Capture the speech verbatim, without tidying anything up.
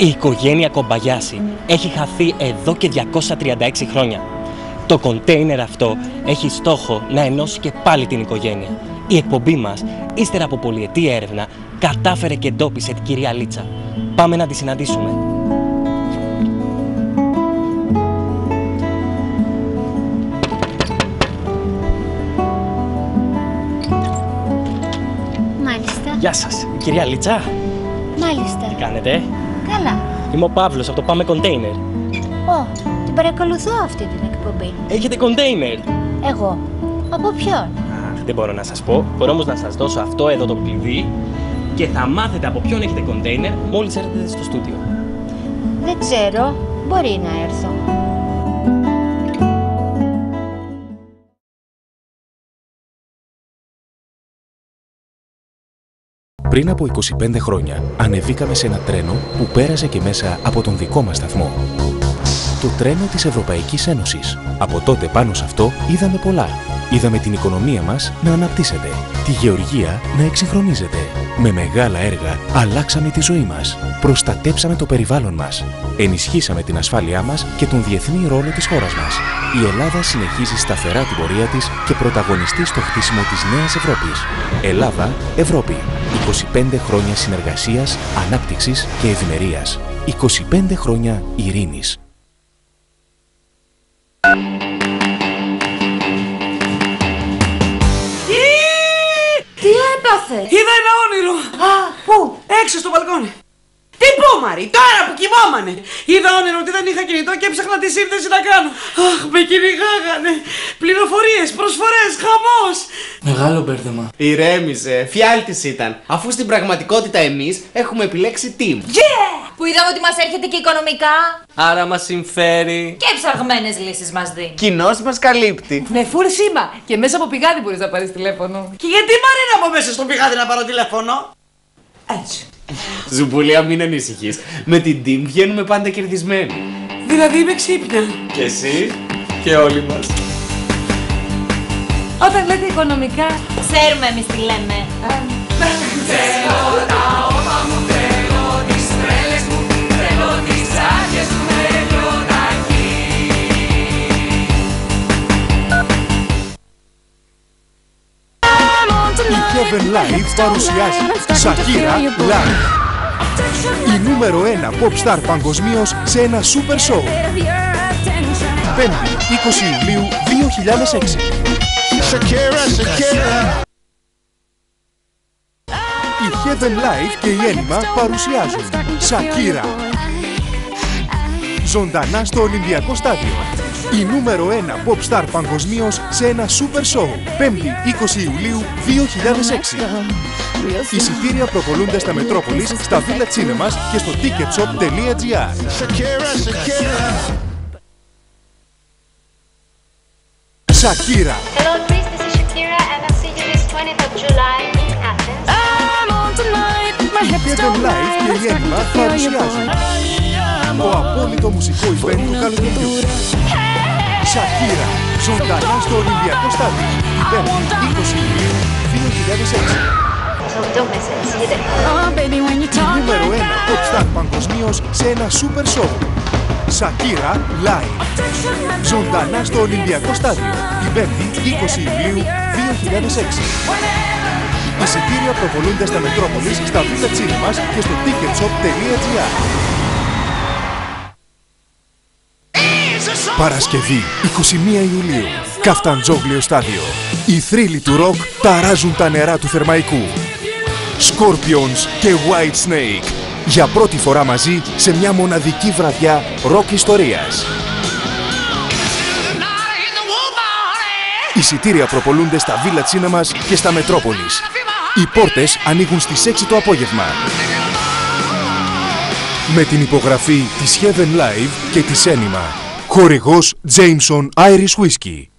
Η οικογένεια Κομπαγιάση έχει χαθεί εδώ και διακόσια τριάντα έξι χρόνια. Το κοντέινερ αυτό έχει στόχο να ενώσει και πάλι την οικογένεια. Η εκπομπή μας, ύστερα από πολυετή έρευνα, κατάφερε και εντόπισε την κυρία Λίτσα. Πάμε να τη συναντήσουμε. Μάλιστα. Γεια σας, η κυρία Λίτσα. Μάλιστα. Τι κάνετε? Καλά. Είμαι ο Παύλος από το Πάμε Κοντέινερ. Ω, την παρακολουθώ αυτή την εκπομπή. Έχετε κοντέινερ? Εγώ. Από ποιον? Αχ, δεν μπορώ να σας πω. Μπορώ όμως να σας δώσω αυτό εδώ το κλειδί και θα μάθετε από ποιον έχετε κοντέινερ μόλις έρθετε στο στούντιο. Δεν ξέρω. Μπορεί να έρθω. Πριν από είκοσι πέντε χρόνια ανεβήκαμε σε ένα τρένο που πέρασε και μέσα από τον δικό μας σταθμό. Το τρένο της Ευρωπαϊκής Ένωσης. Από τότε πάνω σε αυτό είδαμε πολλά. Είδαμε την οικονομία μας να αναπτύσσεται, τη γεωργία να εξυγχρονίζεται. Με μεγάλα έργα αλλάξαμε τη ζωή μας, προστατέψαμε το περιβάλλον μας, ενισχύσαμε την ασφάλειά μας και τον διεθνή ρόλο της χώρας μας. Η Ελλάδα συνεχίζει σταθερά την πορεία της και πρωταγωνιστεί στο χτίσιμο της νέας Ευρώπης. Ελλάδα, Ευρώπη. είκοσι πέντε χρόνια συνεργασίας, ανάπτυξης και ευημερίας. είκοσι πέντε χρόνια ειρήνης. Τι έπαθε? Είδα ένα όνειρο! Α, πού? Έξω στο μπαλκόνι. Τι πού, Μαρή, τώρα που κοιμόμανε! Είδα όνειρο ότι δεν είχα κινητό και έψαχνα τη σύνδεση να κάνω. Αχ, με κυνηγάγανε! Πληροφορίες, προσφορές, χαμός! Μεγάλο μπέρδεμα. Ηρέμησε, φιάλτης ήταν. Αφού στην πραγματικότητα εμείς έχουμε επιλέξει team. Yeah! Που είδαμε ότι μας έρχεται και οικονομικά. Άρα μας συμφέρει. Και ψαγμένες λύσεις μας δίνει. Κοινός μας καλύπτει. Με φουρ σήμα. Και μέσα από πηγάδι μπορείς να πάρεις τηλέφωνο. Και γιατί, Μαρίνα, από μέσα στο πηγάδι να πάρω τηλέφωνο? Έτσι. Ζουμπουλία, μην ανησυχείς. Με την team βγαίνουμε πάντα κερδισμένοι. Δηλαδή είμαι ξύπνια. Και εσύ και όλοι μας. Όταν λέτε οικονομικά, Ξέρουμε εμείς τι λέμε. Η Heaven Live παρουσιάζει Shakira Live. Η νούμερο ένα pop star παγκοσμίως σε ένα super show. Πέμπτη, είκοσι Ιουλίου δύο χιλιάδες έξι. Shakira, Shakira. Η Heaven Live και η Ένιμα παρουσιάζουν Shakira. Ζωντανά στο Ολυμπιακό Στάδιο. Η νούμερο ένα pop star παγκοσμίως σε ένα super show. Πέμπτη, είκοσι Ιουλίου δύο χιλιάδες έξι. Εισιτήρια προπολούνται στα Μετρόπολης, στα Villa Cinemas και στο ticketshop τελεία gr. Shakira. Hello, Chris. This is Shakira, and I'll see you this twentieth of July in Athens. Η Heaven Live και η Ένιμα παρουσιάζουν το απόλυτο μουσικό event του καλοκαιριού. Shakira, ζωντανά στο Ολυμπιακό Στάδιο. Η Πέμπτη, είκοσι Ιουλίου δύο χιλιάδες έξι. So don't miss it. See you there. Η νούμερο ένα pop star παγκοσμίως σε ένα super show. Shakira Live. Ζωντανά στο Ολυμπιακό Στάδιο. Η Πέμπτη, είκοσι Ιουλίου δύο χιλιάδες έξι. Εισιτήρια προπολούνται στα Μετρόπολης, στα Villa Cinemas και στο ticketshop τελεία gr. Παρασκευή, είκοσι μία Ιουλίου, Καφταντζόγλιο Στάδιο. Οι θρύλοι του ροκ ταράζουν τα νερά του Θερμαϊκού. Scorpions και White Snake. Για πρώτη φορά μαζί σε μια μοναδική βραδιά ροκ ιστορίας. Εισιτήρια προπολούνται στα Villa Cinemas και στα Μετρόπολης. Οι πόρτες ανοίγουν στις έξι το απόγευμα. Με την υπογραφή της Heaven Live και της Ένιμα. Χορηγός Jameson Irish Whiskey.